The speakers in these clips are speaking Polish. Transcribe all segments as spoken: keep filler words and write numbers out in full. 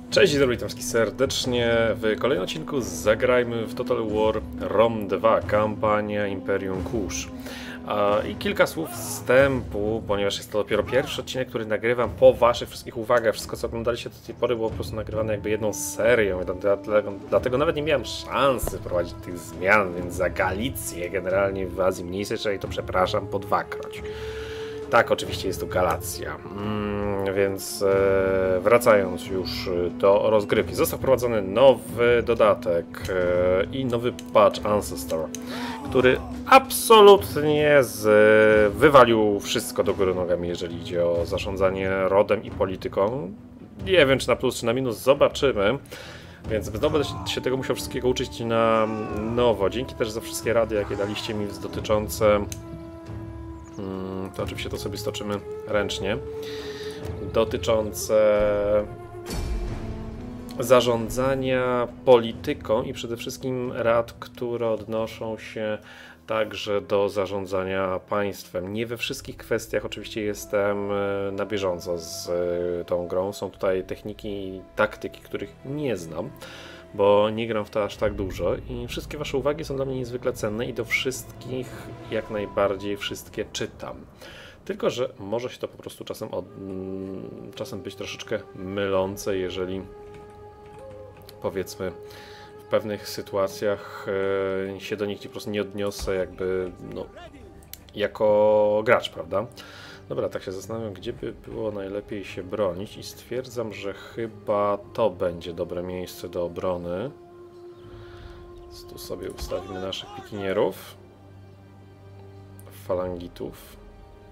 Cześć, dzień dobry, witam wszystkich serdecznie. W kolejnym odcinku zagrajmy w Total War Rome dwa, kampania Imperium Kusz. I kilka słów wstępu, ponieważ jest to dopiero pierwszy odcinek, który nagrywam po waszych wszystkich uwagach. Wszystko, co oglądaliście do tej pory, było po prostu nagrywane jakby jedną serią, dlatego, dlatego nawet nie miałem szansy prowadzić tych zmian, więc za Galicję generalnie w Azji Mniejszej, czyli to przepraszam po dwakroć. Tak, oczywiście jest to Galacja, mm, więc e, wracając już do rozgrywki, został wprowadzony nowy dodatek e, i nowy patch Ancestor, który absolutnie z, wywalił wszystko do góry nogami, jeżeli idzie o zarządzanie rodem i polityką. Nie wiem, czy na plus, czy na minus, zobaczymy. Więc znowu będę się tego musiał wszystkiego uczyć na nowo. Dzięki też za wszystkie rady, jakie daliście mi dotyczące... To oczywiście to sobie stoczymy ręcznie. Dotyczące zarządzania polityką i przede wszystkim rad, które odnoszą się także do zarządzania państwem. Nie we wszystkich kwestiach oczywiście jestem na bieżąco z tą grą. Są tutaj techniki i taktyki, których nie znam, bo nie gram w to aż tak dużo i wszystkie wasze uwagi są dla mnie niezwykle cenne i do wszystkich jak najbardziej wszystkie czytam. Tylko że może się to po prostu czasem, od, czasem być troszeczkę mylące, jeżeli powiedzmy w pewnych sytuacjach e, się do nich po prostu nie odniosę jakby no, jako gracz, prawda? Dobra, tak się zastanawiam, gdzie by było najlepiej się bronić i stwierdzam, że chyba to będzie dobre miejsce do obrony. Więc tu sobie ustawimy naszych pikinierów, falangitów.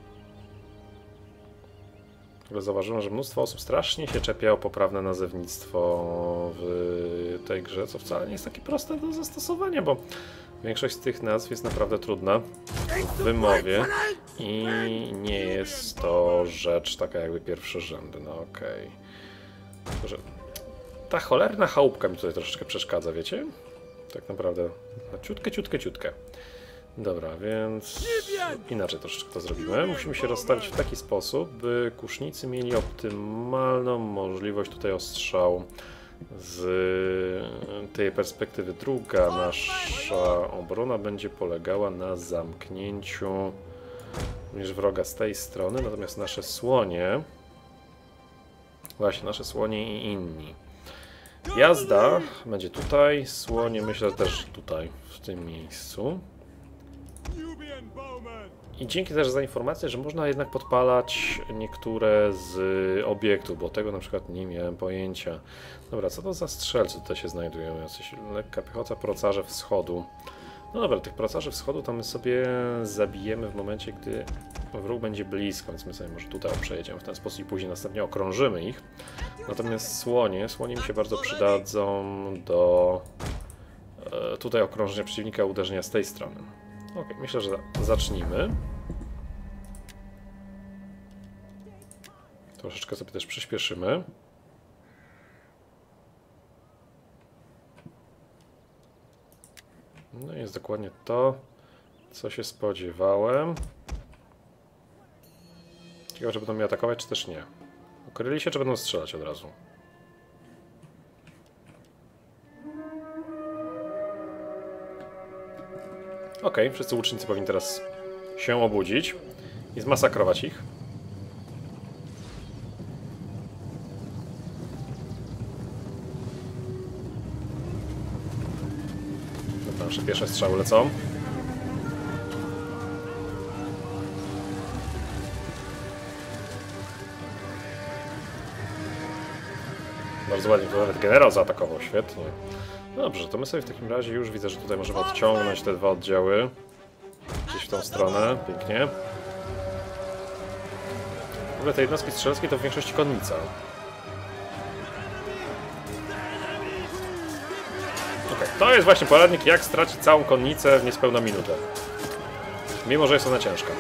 Ale zauważyłem, że mnóstwo osób strasznie się czepia o poprawne nazewnictwo w tej grze, co wcale nie jest takie proste do zastosowania, bo większość z tych nazw jest naprawdę trudna w wymowie i nie jest to rzecz taka jakby pierwszorzędna. No okej. Okay. Ta cholerna chałupka mi tutaj troszeczkę przeszkadza, wiecie? Tak naprawdę ciutkę, ciutkę, ciutkę. Dobra, więc inaczej troszeczkę to zrobimy. Musimy się rozstawić w taki sposób, by kusznicy mieli optymalną możliwość tutaj ostrzału. Z tej perspektywy druga nasza obrona będzie polegała na zamknięciu niż wroga z tej strony, natomiast nasze słonie, właśnie nasze słonie i inni. Jazda będzie tutaj, słonie myślę też tutaj, w tym miejscu. I dzięki też za informację, że można jednak podpalać niektóre z obiektów, bo tego na przykład nie miałem pojęcia. Dobra, co to za strzelcy tutaj się znajdują? Jacyś lekka piechota, procarze wschodu. No dobra, tych procarzy wschodu to my sobie zabijemy w momencie, gdy wróg będzie blisko, więc my sobie może tutaj przejedziemy w ten sposób i później następnie okrążymy ich. Natomiast słonie, słonie mi się bardzo przydadzą do e, tutaj okrążenia przeciwnika, uderzenia z tej strony. Ok, myślę, że zacznijmy. Troszeczkę sobie też przyspieszymy. No i jest dokładnie to, co się spodziewałem. Ciekawe, czy będą mnie atakować, czy też nie. Ukryli się, czy będą strzelać od razu? Ok, wszyscy łucznicy powinni teraz się obudzić i zmasakrować ich. Dobra, nasze pierwsze strzały lecą. Bardzo ładnie, to nawet generał zaatakował, świetnie. Dobrze, to my sobie w takim razie już widzę, że tutaj możemy odciągnąć te dwa oddziały. Gdzieś w tą stronę, pięknie. W ogóle te jednostki strzeleckie to w większości konnica. Okay, to jest właśnie poradnik, jak stracić całą konnicę w niespełna minutę. Mimo, że jest ona ciężka.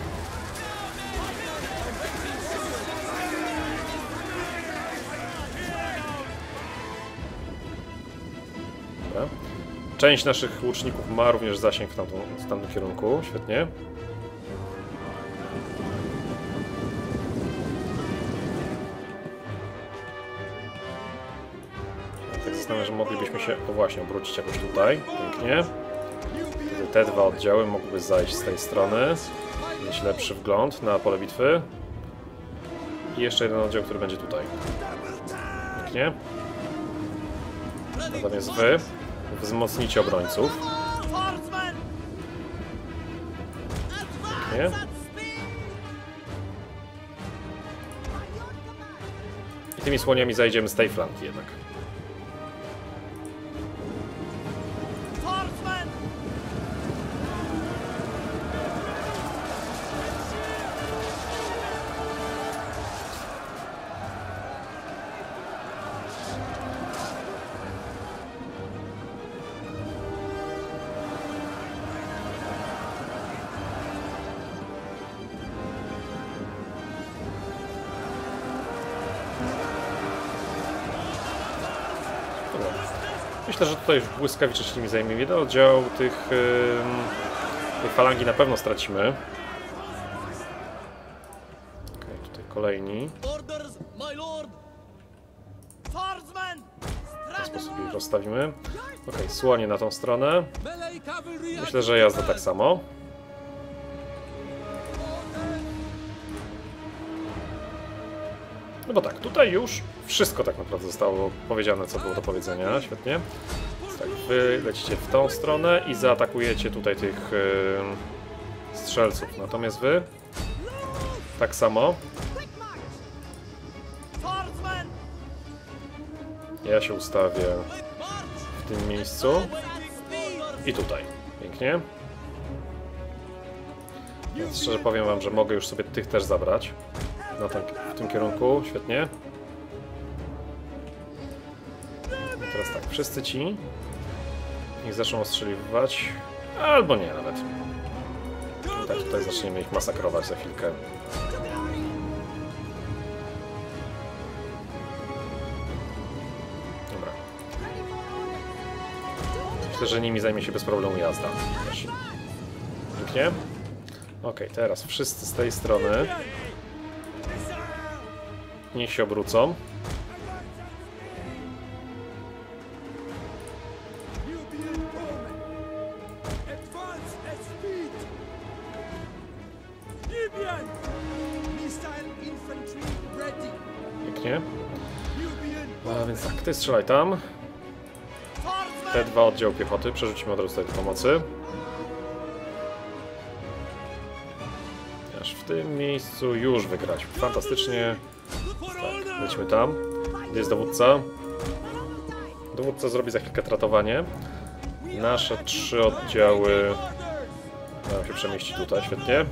Część naszych łuczników ma również zasięg w, tamtą, w tamtym kierunku, świetnie. Tak zastanawiam, że moglibyśmy się, o właśnie, obrócić jakoś tutaj. Pięknie. Wtedy te dwa oddziały mogłyby zajść z tej strony. Mieć lepszy wgląd na pole bitwy. I jeszcze jeden oddział, który będzie tutaj. Pięknie. Natomiast wy wzmocnicie obrońców. Pięknie. I tymi słoniami zajdziemy z tej flanki jednak. Myślę, że tutaj błyskawicznie się nimi zajmie. Jeden oddział tych, yy, tych falangi na pewno stracimy. Okej, tutaj kolejni. W ten sposób ich rozstawimy. Okej, słonie na tą stronę. Myślę, że jazda tak samo. No bo tak, tutaj już wszystko tak naprawdę zostało powiedziane, co było do powiedzenia. Świetnie. Tak, wy lecicie w tą stronę i zaatakujecie tutaj tych yy, strzelców. Natomiast wy tak samo. Ja się ustawię w tym miejscu i tutaj. Pięknie. Więc szczerze powiem wam, że mogę już sobie tych też zabrać. No tak, w tym kierunku, świetnie. I teraz tak, wszyscy ci niech zaczną ostrzeliwać, albo nie nawet. Tak, tutaj zaczniemy ich masakrować za chwilkę. Dobra. Myślę, że nimi zajmie się bez problemu jazda. Też. Pięknie. Ok, teraz wszyscy z tej strony niech się obrócą. Pięknie. A więc tak, ty strzelaj tam. Te dwa oddziały piechoty przerzucimy od razu tutaj do pomocy. Aż w tym miejscu już wygrać. Fantastycznie. Tak, lecimy tam. Gdzie jest dowódca? Dowódca zrobi za chwilkę tratowanie. Nasze trzy oddziały mają się przemieścić tutaj, świetnie.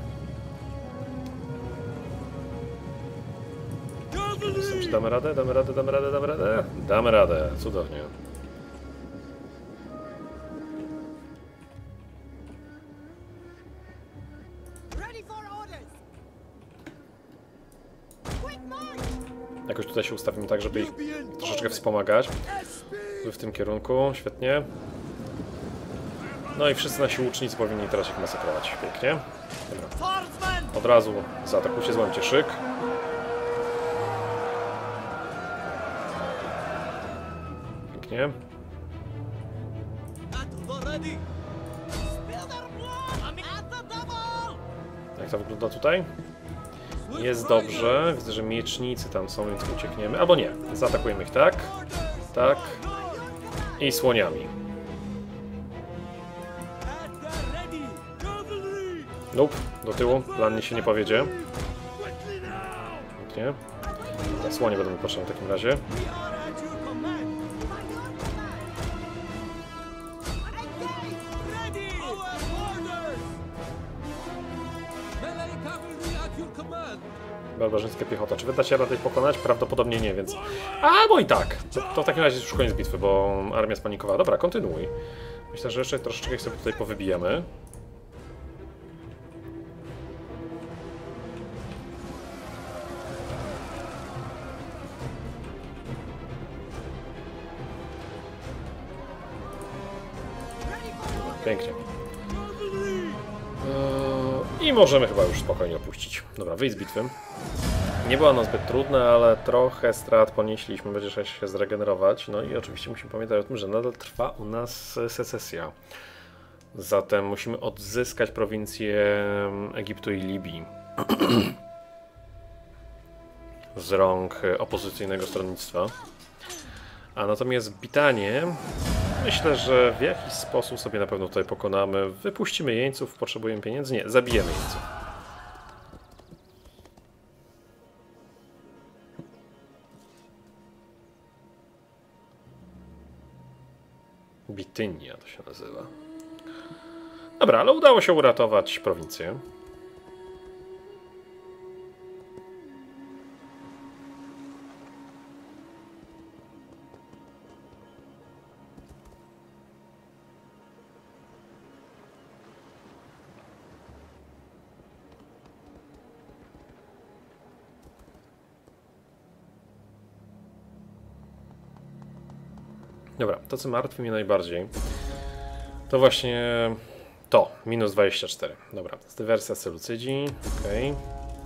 Czy damy radę? Damy radę, damy radę, damy radę? Damy radę, cudownie. Jakoś tutaj się ustawimy tak, żeby ich troszeczkę wspomagać. W tym kierunku, świetnie. No i wszyscy nasi łucznicy powinni teraz ich masakrować. Pięknie. Dobra. Od razu zaatakujcie, złamcie szyk. Pięknie. Jak to wygląda tutaj? Jest dobrze. Widzę, że miecznicy tam są, więc uciekniemy. Albo nie. Zaatakujemy ich tak. Tak. I słoniami. Nope. Do tyłu. Plan się nie powiedzie. Pięknie. Słonie będą mi potrzebne w takim razie. Barbarzyńska piechota. Czy wyda się radę ich pokonać? Prawdopodobnie nie, więc... Albo i tak! To, to w takim razie jest już koniec bitwy, bo armia spanikowała. Dobra, kontynuuj. Myślę, że jeszcze troszeczkę ich sobie tutaj powybijemy. Pięknie. Eee, I możemy chyba już spokojnie opuścić. Dobra, wyjdź z bitwy. Nie była ona zbyt trudna, ale trochę strat ponieśliśmy, będzie trzeba się zregenerować. No i oczywiście musimy pamiętać o tym, że nadal trwa u nas secesja. Zatem musimy odzyskać prowincję Egiptu i Libii z rąk opozycyjnego stronnictwa. A natomiast Bitanię, myślę, że w jakiś sposób sobie na pewno tutaj pokonamy. Wypuścimy jeńców, potrzebujemy pieniędzy? Nie, zabijemy jeńców. Bitynia to się nazywa. Dobra, ale udało się uratować prowincję. Dobra, to co martwi mnie najbardziej, to właśnie to, minus dwadzieścia cztery. Dobra, to jest dywersja celucydzi, okej.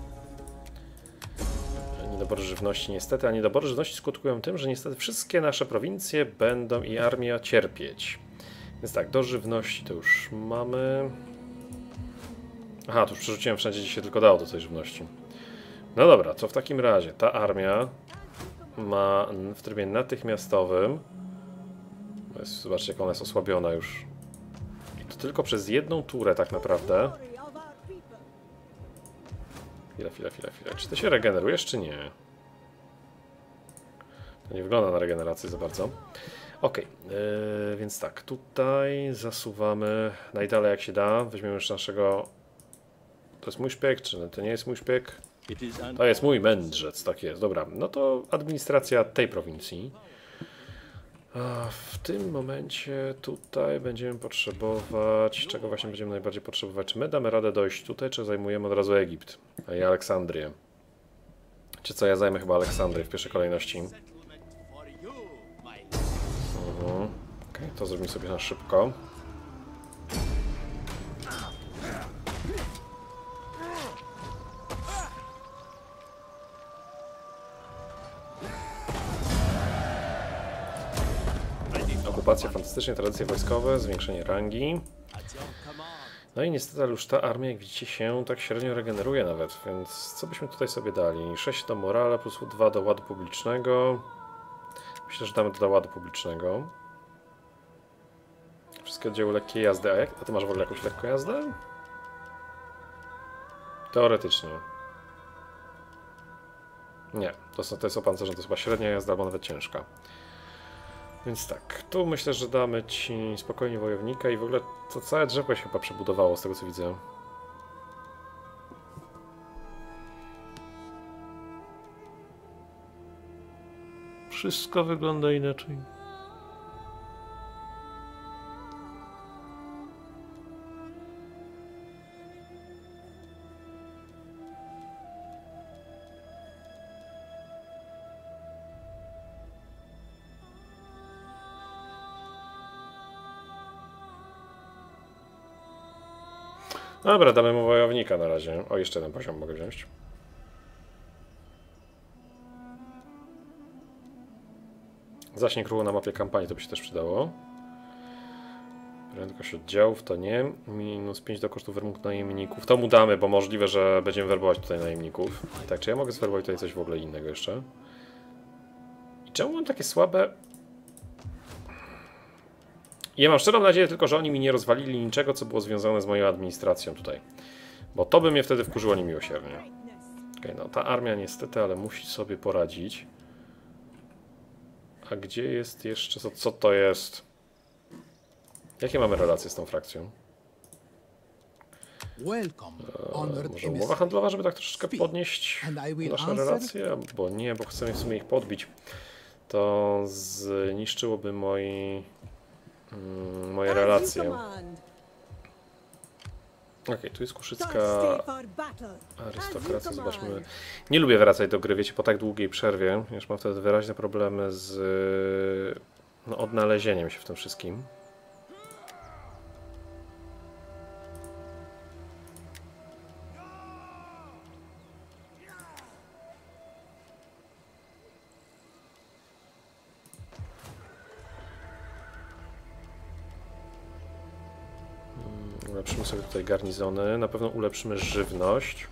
Okay. Niedobory żywności niestety, a niedobory żywności skutkują tym, że niestety wszystkie nasze prowincje będą i armia cierpieć. Więc tak, do żywności to już mamy. Aha, tu już przerzuciłem wszędzie, gdzie się tylko dało do tej żywności. No dobra, co w takim razie? Ta armia ma w trybie natychmiastowym. Zobaczcie, jak ona jest osłabiona już. I to tylko przez jedną turę tak naprawdę. Chwila, chwila, chwila, chwila. Czy ty się regenerujesz, czy nie? To nie wygląda na regenerację za bardzo. Ok, yy, więc tak, tutaj zasuwamy najdalej jak się da. Weźmiemy już naszego... To jest mój szpieg, czy to nie jest mój szpieg? To jest mój mędrzec, tak jest. Dobra, no to administracja tej prowincji. A w tym momencie tutaj będziemy potrzebować... Czego właśnie będziemy najbardziej potrzebować? Czy my damy radę dojść tutaj, czy zajmujemy od razu Egipt? A ja Aleksandrię. Czy co, ja zajmę chyba Aleksandrię w pierwszej kolejności. Mhm. Okej, to zrobimy sobie na szybko. Okupacja, fantastycznie, tradycje wojskowe, zwiększenie rangi. No i niestety już ta armia, jak widzicie, się tak średnio regeneruje nawet, więc co byśmy tutaj sobie dali? sześć do morale plus dwa do ładu publicznego. Myślę, że damy to do ładu publicznego. Wszystkie oddziały lekkiej jazdy. A, jak? A ty masz w ogóle jakąś lekką jazdę? Teoretycznie. Nie, to, są, to jest opancerzone, to jest chyba średnia jazda albo nawet ciężka. Więc tak, tu myślę, że damy ci spokojnie wojownika i w ogóle to całe drzewo się chyba przebudowało z tego co widzę. Wszystko wygląda inaczej. Dobra, damy mu wojownika na razie. O, jeszcze jeden poziom mogę wziąć. Zasięg ruchu na mapie kampanii to by się też przydało. Prędkość oddziałów to nie. Minus pięć do kosztów wymóg najemników. To mu damy, bo możliwe, że będziemy werbować tutaj najemników. Tak, czy ja mogę zwerbować tutaj coś w ogóle innego jeszcze? I czemu mam takie słabe... Ja mam szczerą nadzieję tylko, że oni mi nie rozwalili niczego, co było związane z moją administracją tutaj. Bo to by mnie wtedy wkurzyło niemiłosiernie. Okej, no ta armia niestety, ale musi sobie poradzić. A gdzie jest jeszcze... Co, co to jest? Jakie mamy relacje z tą frakcją? Eee, może umowa handlowa, żeby tak troszeczkę podnieść nasze relacje? Bo nie, bo chcemy w sumie ich podbić. To zniszczyłoby moi... moje relacje. Okej, okay, tu jest kuszycka arystokracja, zobaczmy. Nie lubię wracać do gry, wiecie, po tak długiej przerwie. Już mam wtedy wyraźne problemy z no, odnalezieniem się w tym wszystkim. Ulepszymy sobie tutaj garnizony, na pewno ulepszymy żywność.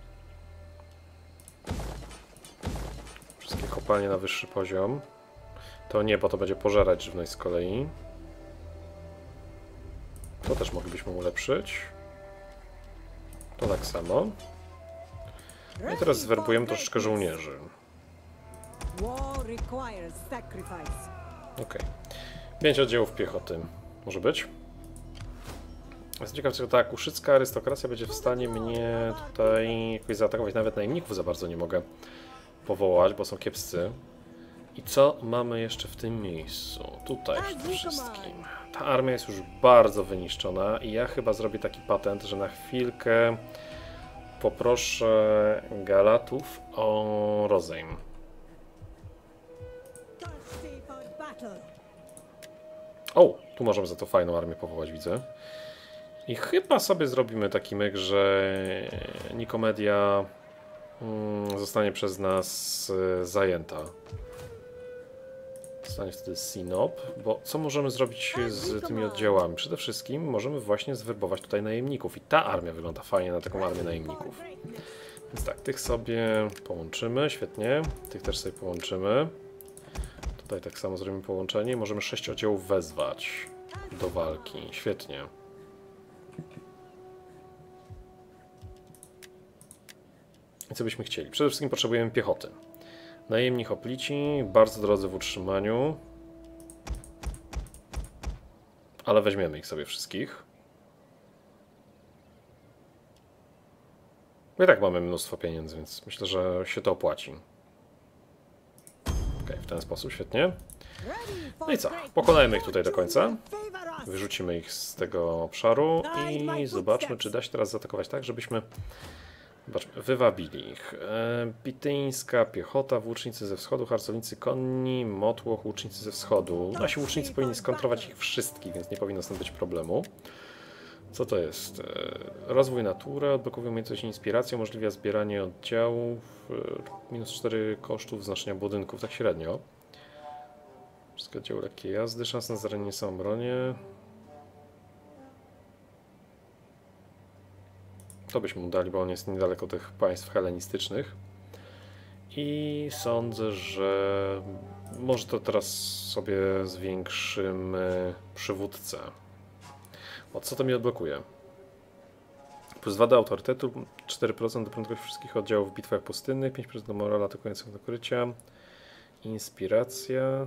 Wszystkie kopalnie na wyższy poziom. To nie, bo to będzie pożerać żywność z kolei. To też moglibyśmy ulepszyć. To tak samo. I teraz zwerbujemy troszeczkę żołnierzy. Ok. Pięć oddziałów piechoty. Może być? Jestem ciekaw, czy ta kuszycka arystokracja będzie w stanie mnie tutaj jakoś zaatakować. Nawet najemników za bardzo nie mogę powołać, bo są kiepscy. I co mamy jeszcze w tym miejscu? Tutaj przede wszystkim. Ta armia jest już bardzo wyniszczona i ja chyba zrobię taki patent, że na chwilkę poproszę Galatów o rozejm. O, tu możemy za to fajną armię powołać, widzę. I chyba sobie zrobimy taki myk, że Nikomedia mm, zostanie przez nas zajęta. Zostanie wtedy Sinop, bo co możemy zrobić z tymi oddziałami? Przede wszystkim możemy właśnie zwerbować tutaj najemników i ta armia wygląda fajnie na taką armię najemników. Więc tak, tych sobie połączymy, świetnie, tych też sobie połączymy. Tutaj tak samo zrobimy połączenie i możemy sześć oddziałów wezwać do walki, świetnie. I co byśmy chcieli? Przede wszystkim potrzebujemy piechoty. Najemni hoplici, bardzo drodzy w utrzymaniu. Ale weźmiemy ich sobie wszystkich. Bo i tak mamy mnóstwo pieniędzy, więc myślę, że się to opłaci. Ok, w ten sposób, świetnie. No i co? Pokonajmy ich tutaj do końca. Wyrzucimy ich z tego obszaru i zobaczmy, czy da się teraz zaatakować tak, żebyśmy... Zobaczmy, wywabili ich. E, Bityńska piechota, włócznicy ze wschodu, harcownicy konni, motłoch, łucznicy ze wschodu. Nasi łucznicy powinni skontrować ich wszystkich, więc nie powinno stąd być problemu. Co to jest? E, rozwój natury, odblokowuje umiejętność inspiracji, umożliwia zbieranie oddziałów, e, minus cztery kosztów wznoszenia budynków, tak średnio. Wszystkie oddziały lekkiej jazdy, szanse na zranienie samoobronie. To byśmy mu dali, bo on jest niedaleko tych państw helenistycznych. I sądzę, że może to teraz sobie zwiększymy przywódcę. O co to mi odblokuje? Plus dwa do autorytetu, cztery procent do prędkości wszystkich oddziałów w bitwach pustynnych, pięć procent do morala atakujących do krycia, inspiracja.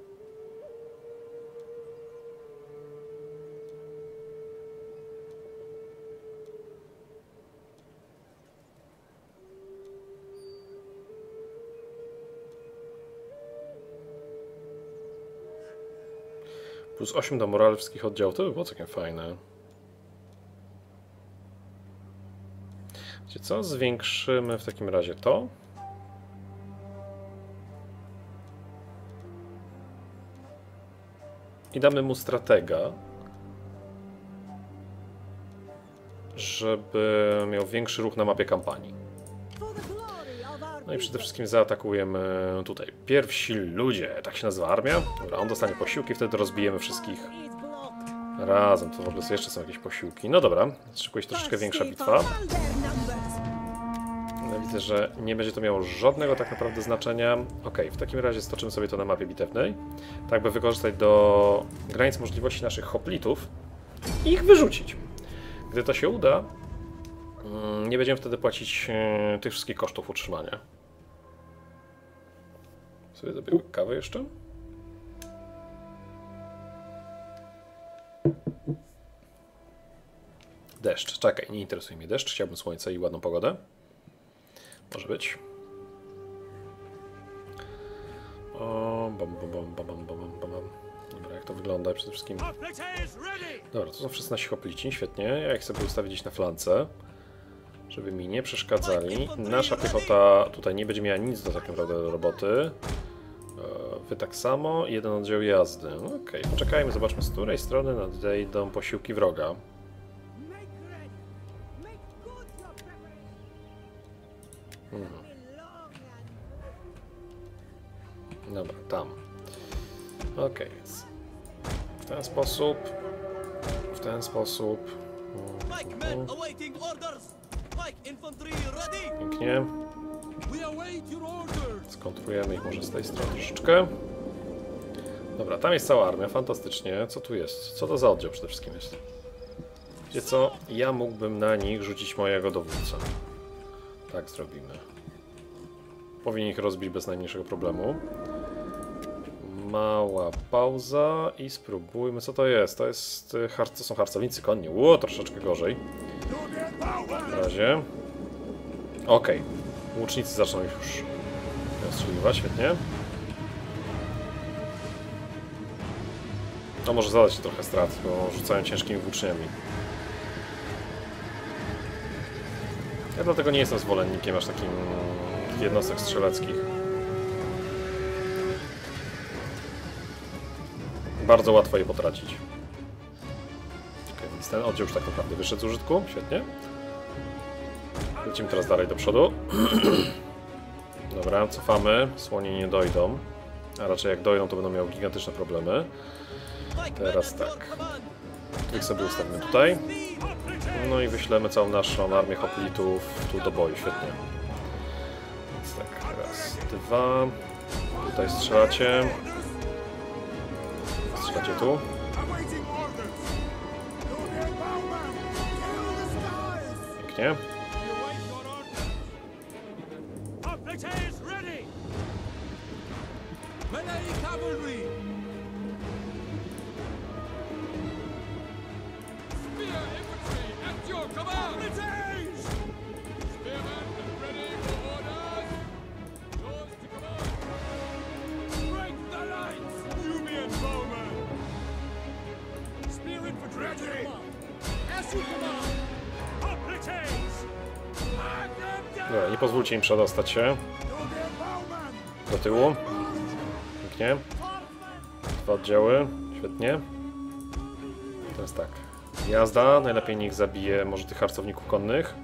Plus osiem do moralu wszystkich oddziałów, to by było całkiem fajne. Wiecie co? Zwiększymy w takim razie to. I damy mu stratega, żeby miał większy ruch na mapie kampanii. No i przede wszystkim zaatakujemy tutaj. Pierwsi ludzie, tak się nazywa armia. Dobra, on dostanie posiłki, wtedy rozbijemy wszystkich razem. To w ogóle jeszcze są jakieś posiłki. No dobra, szykuje się troszeczkę większa bitwa. No, widzę, że nie będzie to miało żadnego tak naprawdę znaczenia. Ok, w takim razie stoczymy sobie to na mapie bitewnej. Tak by wykorzystać do granic możliwości naszych hoplitów i ich wyrzucić. Gdy to się uda, nie będziemy wtedy płacić tych wszystkich kosztów utrzymania. Sobie zrobię kawę jeszcze. Deszcz. Czekaj, nie interesuje mnie deszcz. Chciałbym słońce i ładną pogodę. Może być. O, bam, bam, bam, bam, bam, bam, bam. Dobra, jak to wygląda przede wszystkim. Dobra, to są wszyscy nasi hoplici, świetnie. Ja ich sobie ustawię gdzieś na flance, żeby mi nie przeszkadzali. Nasza piechota tutaj nie będzie miała nic do tak naprawdę do roboty. Wy tak samo, jeden oddział jazdy. Okej, okay. Poczekajmy, zobaczmy, z której strony nadejdą posiłki wroga. Hmm. Dobra, tam. Okej, okay. W ten sposób, w ten sposób. Pięknie. Skontrujemy ich może z tej strony troszeczkę. Dobra, tam jest cała armia, fantastycznie. Co tu jest? Co to za oddział przede wszystkim jest? Wiecie co? Ja mógłbym na nich rzucić mojego dowódcę. Tak zrobimy. Powinien ich rozbić bez najmniejszego problemu. Mała pauza i spróbujmy, co to jest. To jest... To są harcownicy konni. Ło, troszeczkę gorzej. W razie. Okej. Okay. Łucznicy zaczną ich już ostrzeliwać, świetnie. To może zadać trochę strat, bo rzucają ciężkimi włóczniami. Ja dlatego nie jestem zwolennikiem aż takim jednostek strzeleckich. Bardzo łatwo je potracić. Okay, więc ten oddział już tak naprawdę wyszedł z użytku. Świetnie. Lecimy teraz dalej do przodu. Dobra, cofamy. Słonie nie dojdą. A raczej jak dojdą, to będą miały gigantyczne problemy. Teraz tak. Tych sobie ustawimy tutaj. No i wyślemy całą naszą armię hoplitów tu do boju. Świetnie. Więc tak, raz, dwa. Tutaj strzelacie. Strzelacie tu. Pięknie. Dobra, nie pozwólcie im przedostać się do tyłu. Pięknie. Dwa oddziały. Świetnie. Teraz tak. Jazda. Najlepiej niech zabije może tych harcowników konnych.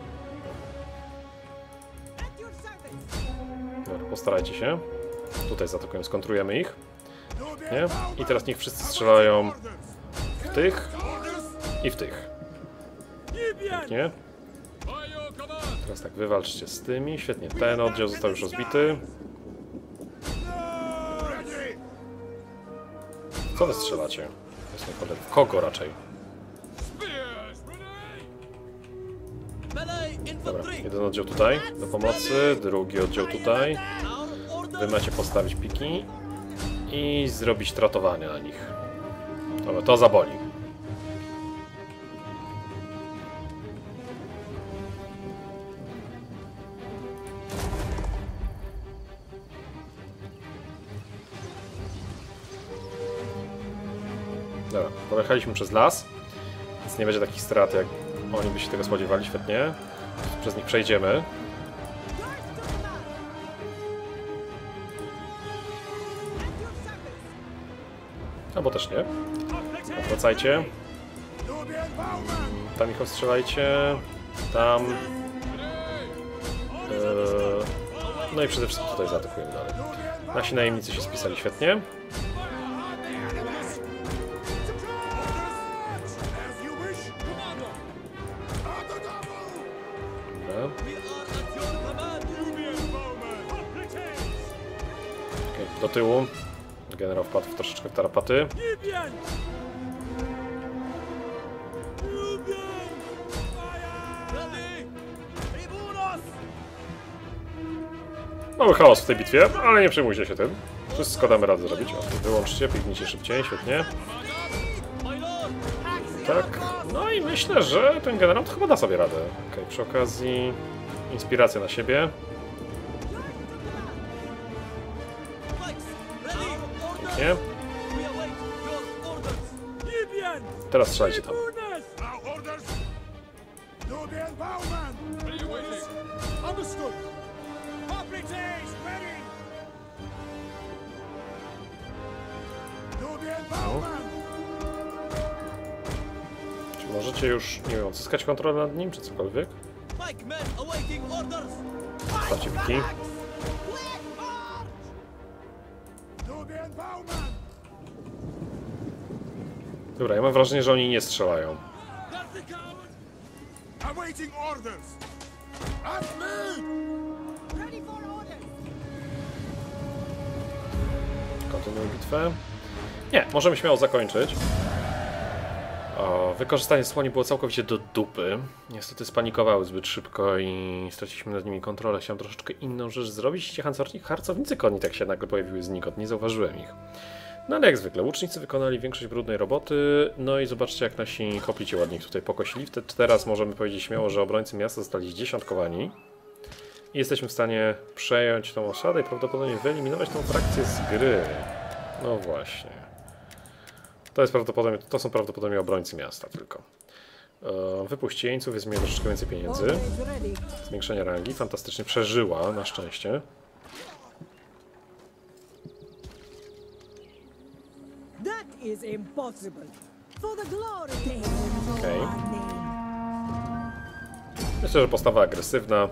Dobra, postarajcie się. Tutaj zaatakują, skontrujemy ich. Nie? I teraz niech wszyscy strzelają w tych i w tych. Pięknie. Teraz tak, wywalczcie z tymi. Świetnie, ten oddział został już rozbity. Co wy strzelacie? W kogo raczej? Dobra, jeden oddział tutaj do pomocy, drugi oddział tutaj. Wy macie postawić piki i zrobić tratowanie na nich. Dobra, to zaboli. Dobra, pojechaliśmy przez las, więc nie będzie takich strat, jak oni by się tego spodziewali, świetnie. Przez nich przejdziemy. Albo też nie. Wracajcie. Tam ich ostrzelajcie. Tam. Eee... No i przede wszystkim tutaj zaatakujemy dalej. Nasi najemnicy się spisali świetnie. Okay, do tyłu. Generał wpadł w troszeczkę w tarapaty. Mały chaos w tej bitwie, ale nie przejmujcie się tym. Wszystko damy radę zrobić. O, wyłączcie, biegnijcie szybciej, świetnie. Tak, no i myślę, że ten generał to chyba da sobie radę. Okay, przy okazji inspiracja na siebie. Pięknie. Teraz strzelajcie tam. No. Czy możecie już, nie wiem, odzyskać kontrolę nad nim, czy cokolwiek? Stawcie wiki. Dobra, ja mam wrażenie, że oni nie strzelają. Awaiting orders. At me. Ready for orders. Kontynuuj bitwę. Nie, możemy śmiało zakończyć. O, wykorzystanie słoni było całkowicie do dupy. Niestety spanikowały zbyt szybko i straciliśmy nad nimi kontrolę. Chciałem troszeczkę inną rzecz zrobić. Ci harcownicy koni tak się nagle pojawiły znikąd. Nie zauważyłem ich. No ale jak zwykle, łucznicy wykonali większość brudnej roboty. No i zobaczcie, jak nasi hoplici ładnie tutaj pokosili. Wtedy teraz możemy powiedzieć śmiało, że obrońcy miasta zostali zdziesiątkowani. I jesteśmy w stanie przejąć tą osadę i prawdopodobnie wyeliminować tą frakcję z gry. No właśnie. To, jest prawdopodobnie, to są prawdopodobnie obrońcy miasta tylko. E, wypuść jeńców, jest miał troszeczkę więcej pieniędzy. Zwiększenie rangi, fantastycznie przeżyła, na szczęście. Okej. Okay. Myślę, że postawa agresywna.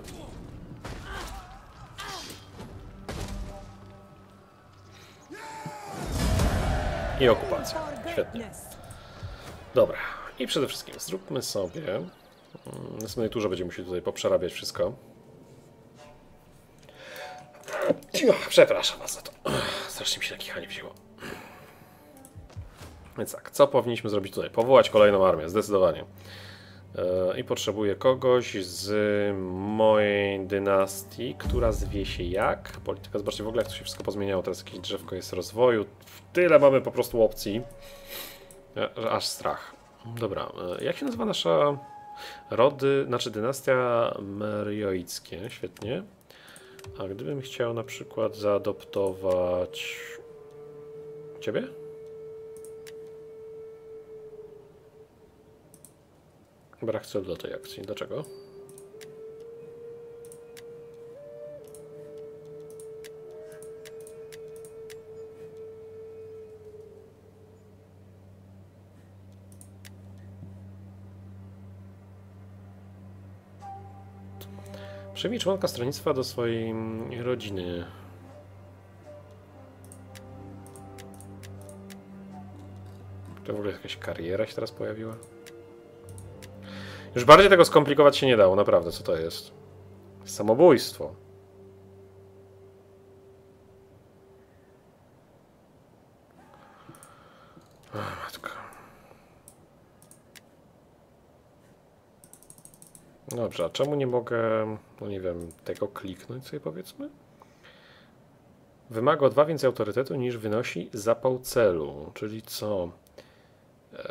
I okupacja. Świetnie. Dobra. I przede wszystkim zróbmy sobie... W następnej turze będziemy musieli tutaj poprzerabiać wszystko. Przepraszam was za to. Strasznie mi się na kichanie wzięło. Więc tak, co powinniśmy zrobić tutaj? Powołać kolejną armię, zdecydowanie. I potrzebuję kogoś z mojej dynastii, która zwie się jak? Polityka, zobaczcie w ogóle jak to się wszystko pozmieniało. Teraz jakieś drzewko jest rozwoju. Tyle mamy po prostu opcji. Aż strach. Dobra, jak się nazywa nasza rody, znaczy dynastia merioickie? Świetnie. A gdybym chciał na przykład zaadoptować ciebie? Brak celu do tej akcji. Dlaczego? Przyjmij członka stronnictwa do swojej rodziny. To w ogóle jakaś kariera się teraz pojawiła? Już bardziej tego skomplikować się nie dało, naprawdę, co to jest? Samobójstwo. O, matko. Dobrze, a czemu nie mogę, no nie wiem, tego kliknąć sobie powiedzmy? Wymaga o dwa więcej autorytetu niż wynosi zapał celu, czyli co? Eee...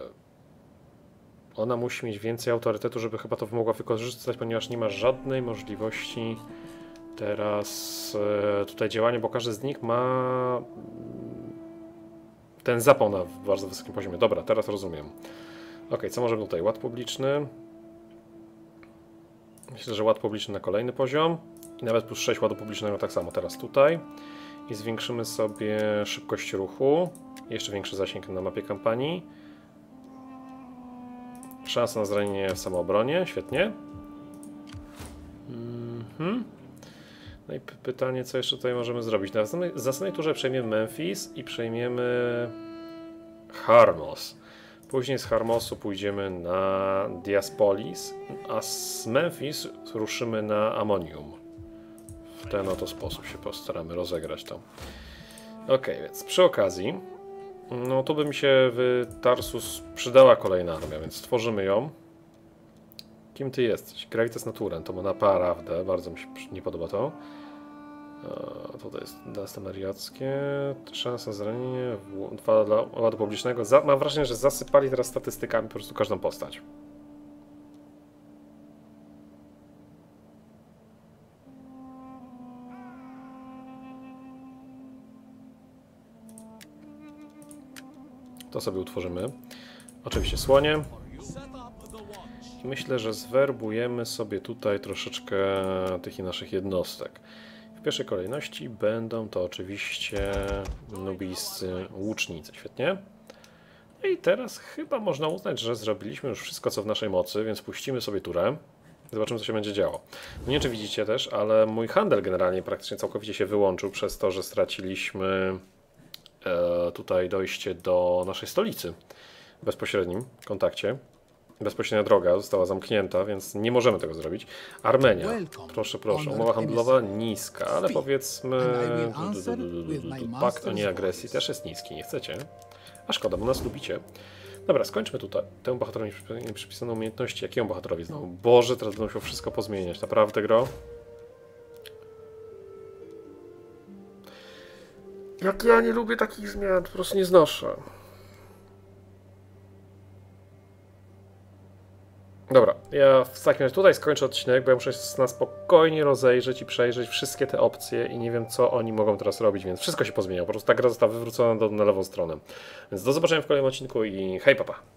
Ona musi mieć więcej autorytetu, żeby chyba to mogła wykorzystać, ponieważ nie ma żadnej możliwości teraz e, tutaj działania, bo każdy z nich ma ten zapał na bardzo wysokim poziomie. Dobra, teraz rozumiem. Ok, co możemy tutaj? Ład publiczny. Myślę, że ład publiczny na kolejny poziom. I nawet plus sześć ładu publicznego tak samo teraz tutaj. I zwiększymy sobie szybkość ruchu. Jeszcze większy zasięg na mapie kampanii. Szansa na zranienie w samoobronie, świetnie. Mm-hmm. No i pytanie, co jeszcze tutaj możemy zrobić. Na następnej turze przejmiemy Memphis i przejmiemy Harmos. Później z Harmosu pójdziemy na Diaspolis, a z Memphis ruszymy na Ammonium. W ten oto sposób się postaramy rozegrać to. Ok, więc przy okazji, no tu by mi się w Tarsus przydała kolejna armia, więc stworzymy ją. Kim ty jesteś? Gravitas Naturem, to ma naprawdę, bardzo mi się nie podoba to. E, tutaj jest dynastia mariackie, szansa zranienie, dwa dla ładu publicznego. Za, mam wrażenie, że zasypali teraz statystykami po prostu każdą postać. To sobie utworzymy. Oczywiście słonie. I myślę, że zwerbujemy sobie tutaj troszeczkę tych naszych jednostek. W pierwszej kolejności będą to oczywiście nubijscy łucznicy. Świetnie. I teraz chyba można uznać, że zrobiliśmy już wszystko, co w naszej mocy, więc puścimy sobie turę. Zobaczymy, co się będzie działo. Nie wiem, czy widzicie też, ale mój handel generalnie praktycznie całkowicie się wyłączył przez to, że straciliśmy tutaj dojście do naszej stolicy w bezpośrednim kontakcie. bezpośrednia droga została zamknięta, więc nie możemy tego zrobić. Armenia, proszę, proszę, umowa handlowa niska, ale powiedzmy pakt o nieagresji też jest niski, nie chcecie? A szkoda, bo nas lubicie. Dobra, skończmy tutaj. Temu bohaterowi nie przypisano umiejętności. Jakiemu bohaterowi znowu? Boże, teraz będę musiał wszystko pozmieniać. Naprawdę, gro? Jak ja nie lubię takich zmian, po prostu nie znoszę. Dobra, ja w takim razie tutaj skończę odcinek, bo ja muszę się na spokojnie rozejrzeć i przejrzeć wszystkie te opcje i nie wiem, co oni mogą teraz robić, więc wszystko się pozmieniało. Po prostu ta gra została wywrócona do, na lewą stronę. Więc do zobaczenia w kolejnym odcinku i hej, papa!